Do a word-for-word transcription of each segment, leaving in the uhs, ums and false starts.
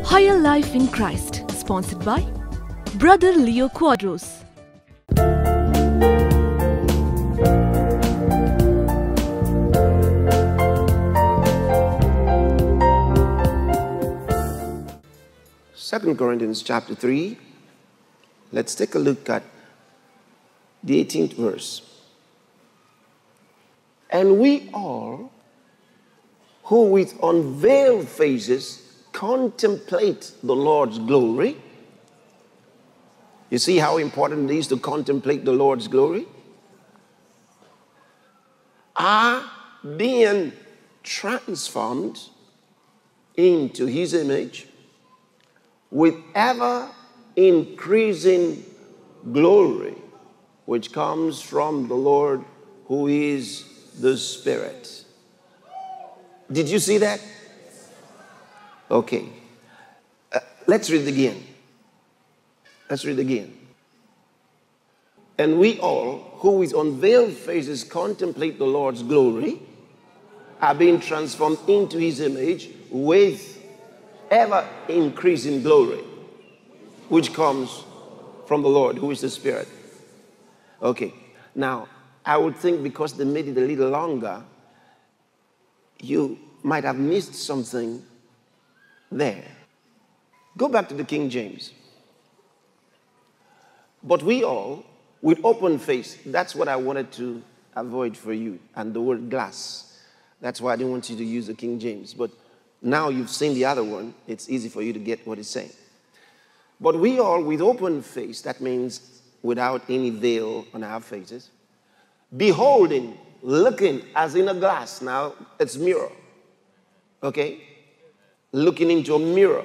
Higher Life in Christ, sponsored by Brother Leo Quadros. Second Corinthians chapter three, let's take a look at the eighteenth verse. And we all, who with unveiled faces contemplate the Lord's glory. You see how important it is to contemplate the Lord's glory? Are being transformed into His image with ever increasing glory, which comes from the Lord who is the Spirit. Did you see that? Okay. Uh, let's read it again. Let's read it again. And we all, who with unveiled faces contemplate the Lord's glory, are being transformed into His image with ever increasing glory, which comes from the Lord, who is the Spirit. Okay. Now, I would think because they made it a little longer, you might have missed something there. Go back to the King James. But we all, with open face, that's what I wanted to avoid for you, and the word glass. That's why I didn't want you to use the King James. But now you've seen the other one, it's easy for you to get what it's saying. But we all, with open face, that means without any veil on our faces, beholding, looking as in a glass. Now, it's mirror. Okay? Looking into a mirror.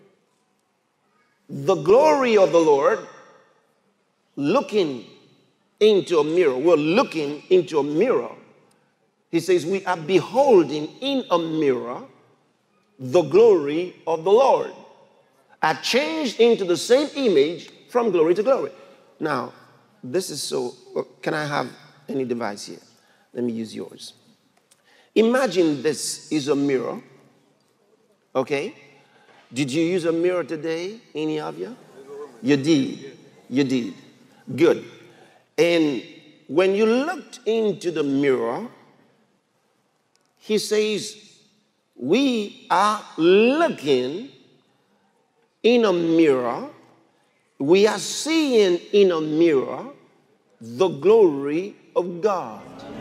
The glory of the Lord, looking into a mirror. We're looking into a mirror. He says we are beholding in a mirror the glory of the Lord. Are changed into the same image from glory to glory. Now, this is so, can I have any device here? Let me use yours. Imagine this is a mirror. Okay? Did you use a mirror today, any of you? You did. You did. Good. And when you looked into the mirror, he says, we are looking in a mirror. We are seeing in a mirror the glory of God.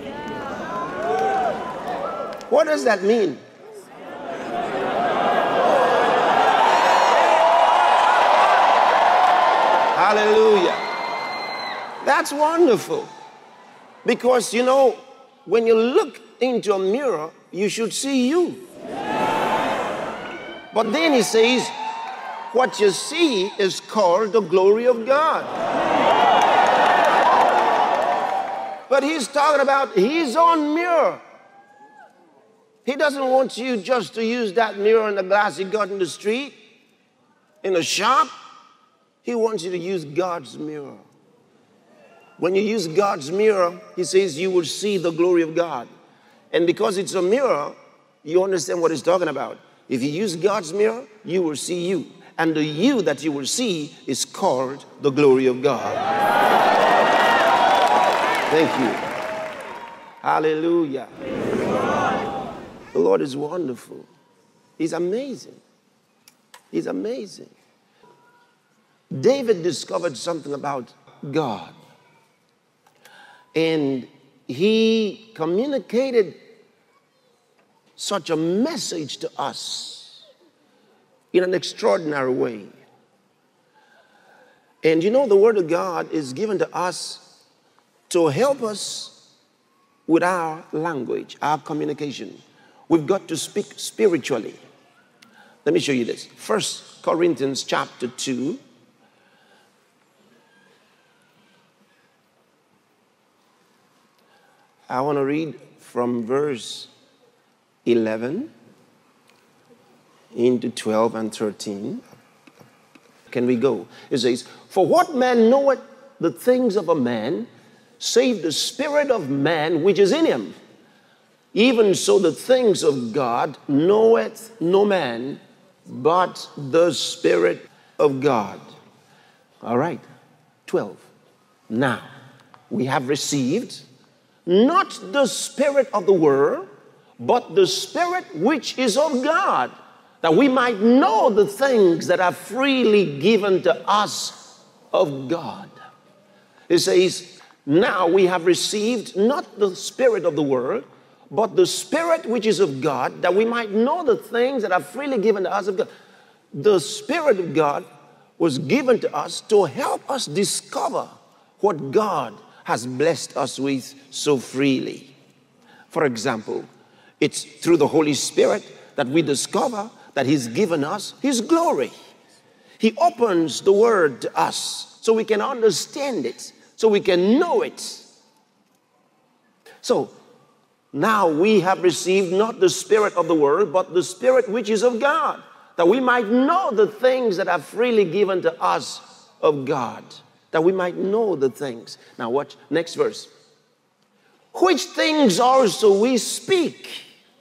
What does that mean? Hallelujah. That's wonderful. Because, you know, when you look into a mirror, you should see you. But then he says, what you see is called the glory of God. But he's talking about his own mirror. He doesn't want you just to use that mirror and the glass you got in the street, in the shop. He wants you to use God's mirror. When you use God's mirror, he says you will see the glory of God. And because it's a mirror, you understand what he's talking about. If you use God's mirror, you will see you. And the you that you will see is called the glory of God. Thank you. Hallelujah. The Lord is wonderful. He's amazing. He's amazing. David discovered something about God. And he communicated such a message to us in an extraordinary way. And you know, the Word of God is given to us to help us with our language, our communication. We've got to speak spiritually. Let me show you this. First Corinthians chapter two. I want to read from verse eleven into twelve and thirteen. Can we go? It says, for what man knoweth the things of a man, save the spirit of man which is in him? Even so the things of God knoweth no man, but the Spirit of God. All right, twelve. Now, we have received not the spirit of the world, but the Spirit which is of God, that we might know the things that are freely given to us of God. It says, now we have received not the spirit of the world, but the Spirit which is of God, that we might know the things that are freely given to us of God. The Spirit of God was given to us to help us discover what God has blessed us with so freely. For example, it's through the Holy Spirit that we discover that He's given us His glory. He opens the Word to us so we can understand it, so we can know it. So, now we have received not the spirit of the world, but the Spirit which is of God, that we might know the things that are freely given to us of God, that we might know the things. Now watch, next verse. Which things also we speak.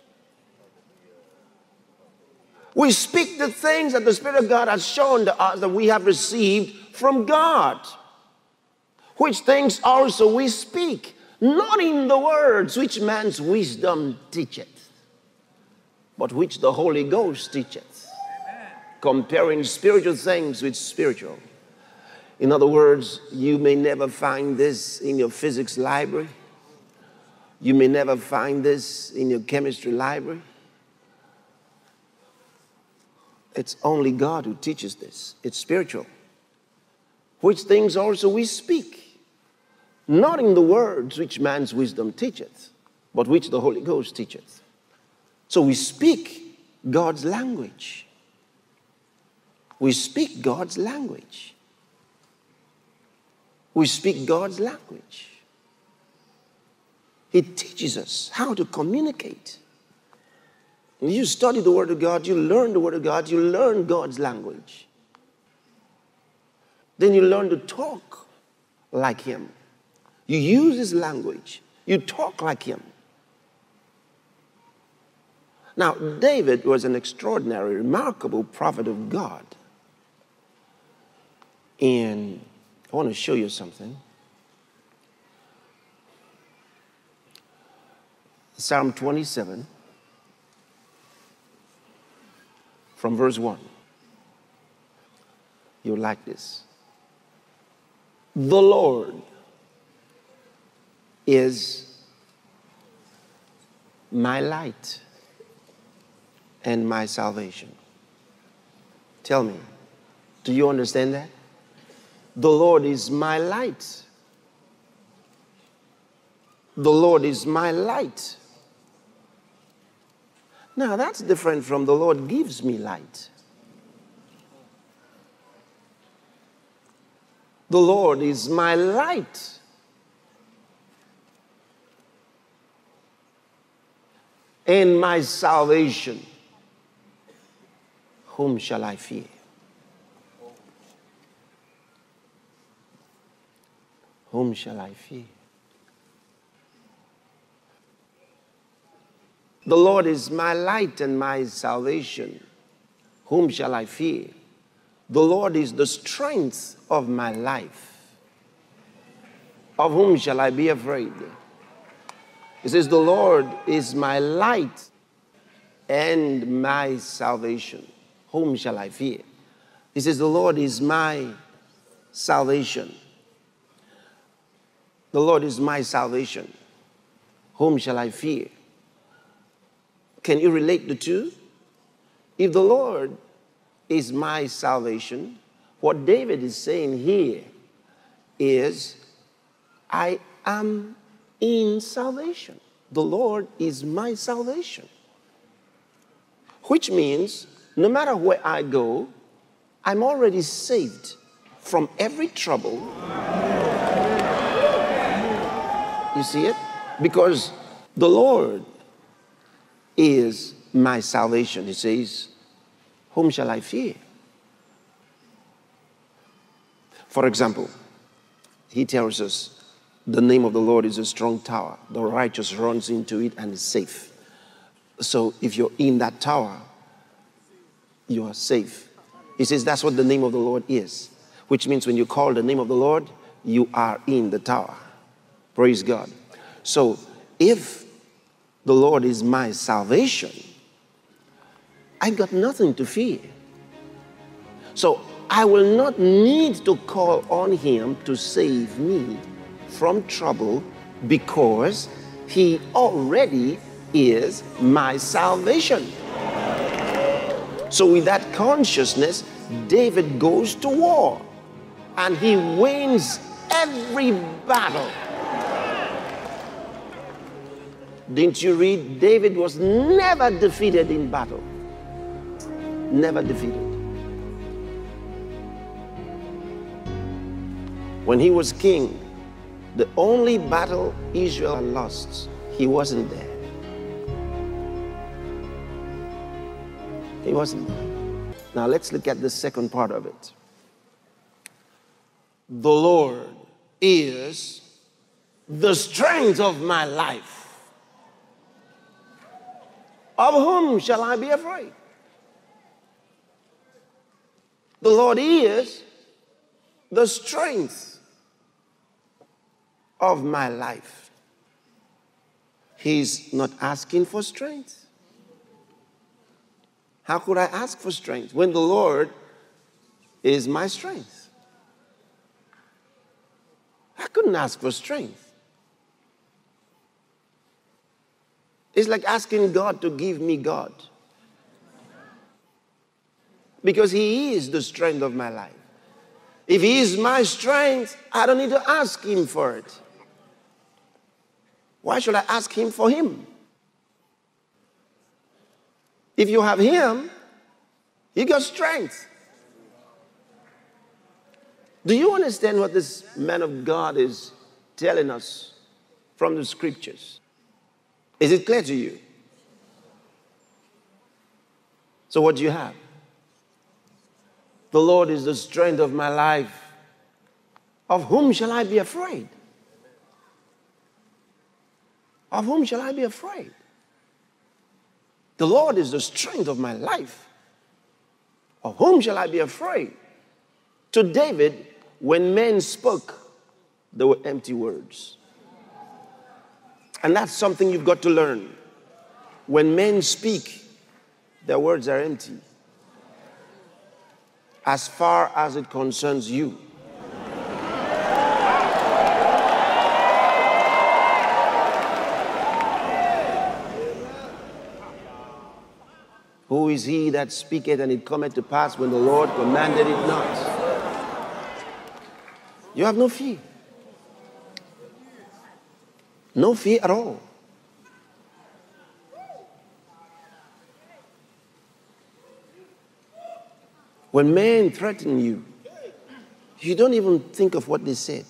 We speak the things that the Spirit of God has shown to us that we have received from God. Which things also we speak, not in the words which man's wisdom teacheth, but which the Holy Ghost teacheth, Amen. Comparing spiritual things with spiritual. In other words, you may never find this in your physics library. You may never find this in your chemistry library. It's only God who teaches this. It's spiritual. Which things also we speak, not in the words which man's wisdom teacheth, but which the Holy Ghost teacheth. So we speak God's language. We speak God's language. We speak God's language. He teaches us how to communicate. When you study the Word of God, you learn the Word of God, you learn God's language. Then you learn to talk like Him. You use His language. You talk like Him. Now, David was an extraordinary, remarkable prophet of God. And I want to show you something. Psalm twenty-seven, from verse one. You'll like this. The Lord is my light and my salvation. Tell me, do you understand that? The Lord is my light. The Lord is my light. Now, that's different from the Lord gives me light. The Lord is my light. And my salvation. Whom shall I fear? Whom shall I fear? The Lord is my light and my salvation. Whom shall I fear? The Lord is the strength of my life. Of whom shall I be afraid? It says, the Lord is my light and my salvation. Whom shall I fear? He says, the Lord is my salvation. The Lord is my salvation. Whom shall I fear? Can you relate the two? If the Lord is my salvation, what David is saying here is, I am in salvation. The Lord is my salvation. Which means, no matter where I go, I'm already saved from every trouble. You see it? Because the Lord is my salvation. He says, whom shall I fear? For example, he tells us, the name of the Lord is a strong tower. The righteous runs into it and is safe. So if you're in that tower, you are safe. He says that's what the name of the Lord is, which means when you call the name of the Lord, you are in the tower. Praise God. So if the Lord is my salvation, I got nothing to fear. So I will not need to call on him to save me from trouble because he already is my salvation. So with that consciousness, David goes to war and he wins every battle. Didn't you read? David was never defeated in battle. Never defeated. When he was king, the only battle Israel lost, he wasn't there. He wasn't there. Now let's look at the second part of it. The Lord is the strength of my life. Of whom shall I be afraid? The Lord is the strength of my life. He's not asking for strength. How could I ask for strength when the Lord is my strength? I couldn't ask for strength. It's like asking God to give me God. Because he is the strength of my life. If he is my strength, I don't need to ask him for it. Why should I ask him for him? If you have him, you got strength. Do you understand what this man of God is telling us from the scriptures? Is it clear to you? So what do you have? The Lord is the strength of my life. Of whom shall I be afraid? Of whom shall I be afraid? The Lord is the strength of my life. Of whom shall I be afraid? To David, when men spoke, they were empty words. And that's something you've got to learn. When men speak, their words are empty. As far as it concerns you. Who is he that speaketh and it cometh to pass when the Lord commanded it not? You have no fear. No fear at all. When men threaten you, you don't even think of what they said.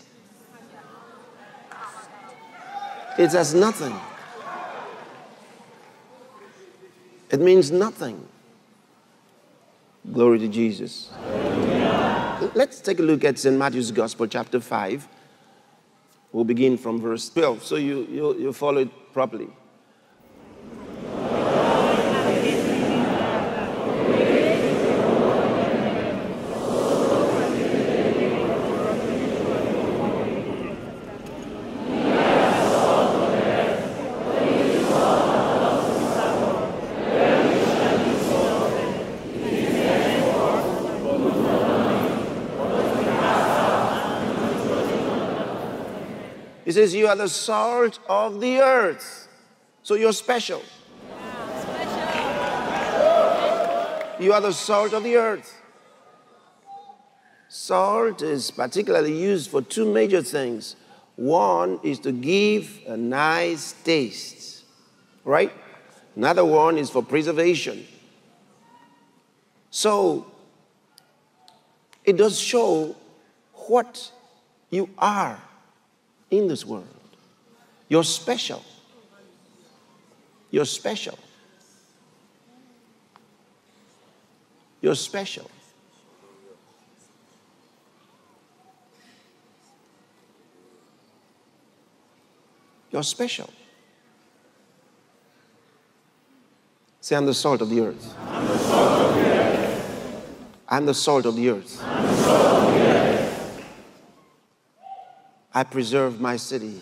It's as nothing. It means nothing. Glory to Jesus. Amen. Let's take a look at Saint Matthew's Gospel, chapter five. We'll begin from verse twelve, so you, you, you follow it properly. He says, you are the salt of the earth. So you're special. You are the salt of the earth. Salt is particularly used for two major things. One is to give a nice taste, right? Another one is for preservation. So it does show what you are in this world. You're special. You're special. You're special. You're special. Say, I'm the salt of the earth. I'm the salt of the earth. I'm the salt of the earth. I preserve my city.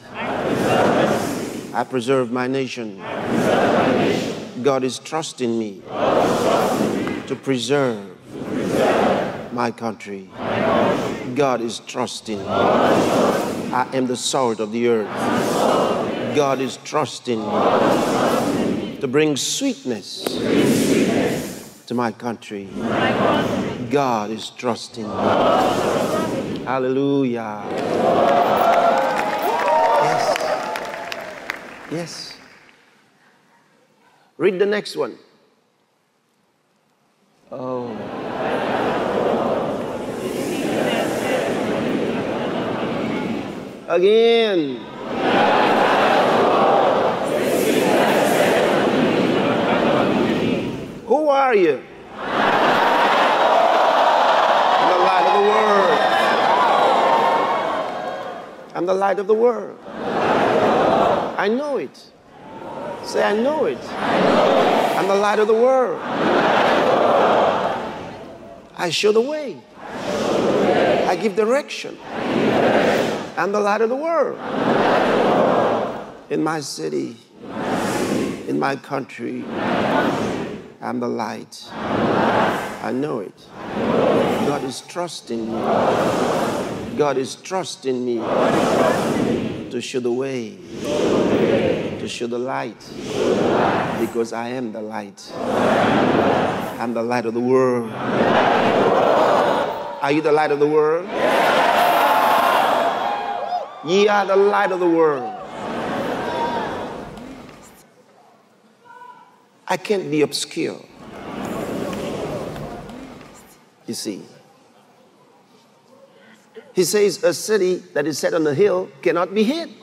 I preserve my nation. God is trusting me to preserve my country. God is trusting me. I am the salt of the earth. God is trusting me to bring sweetness to my country. God is trusting me. Hallelujah. Yes. Yes. Read the next one. Oh. Again. Who are you? I'm the light of the world. I'm the light of the world. I know it. Say, I know it. I'm the light of the world. I show the way. I give direction. I'm the light of the world. In my city, in my country, I'm the light. I know it. God is trusting me. God is trusting me to show the way, to show the light, because I am the light. I'm the light of the world. Are you the light of the world? Ye are the light of the world. I can't be obscure. You see. He says a city that is set on a hill cannot be hid.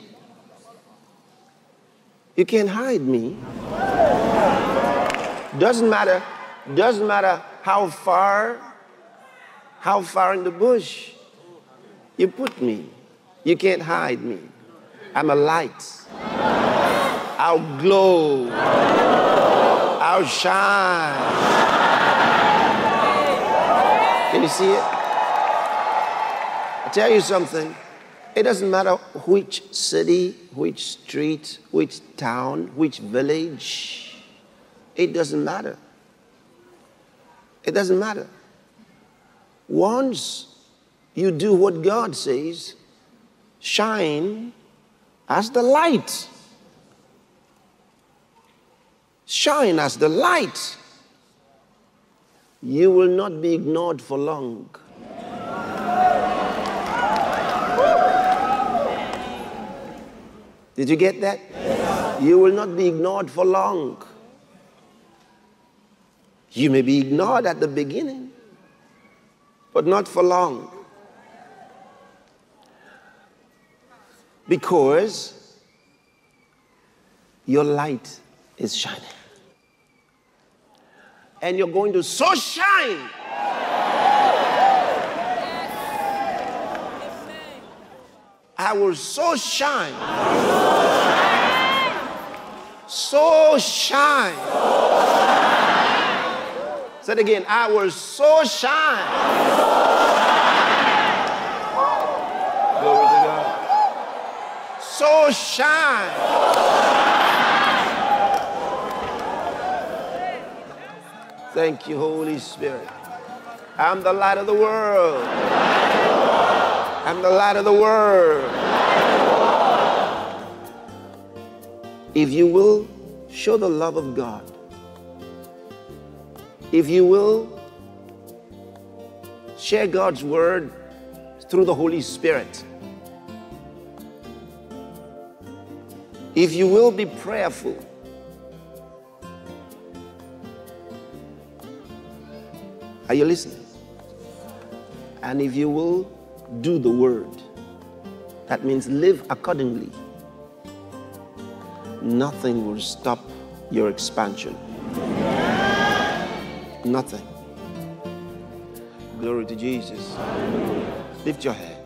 You can't hide me. Doesn't matter, doesn't matter how far, how far in the bush you put me. You can't hide me. I'm a light. I'll glow. I'll shine. Can you see it? I tell you something. It doesn't matter which city, which street, which town, which village. It doesn't matter. It doesn't matter. Once you do what God says, shine as the light. Shine as the light. You will not be ignored for long. Did you get that? You will not be ignored for long. You may be ignored at the beginning, but not for long. Because your light is shining. And you're going to so shine. I will so shine. So shine. Say it again. I will so shine. Glory to God. So shine. Thank you, Holy Spirit. I'm the light of the world. I'm the light of the world. If you will show the love of God, if you will share God's word through the Holy Spirit, if you will be prayerful, are you listening? And if you will do the word, that means live accordingly, nothing will stop your expansion. Nothing. Glory to Jesus. Lift your hand.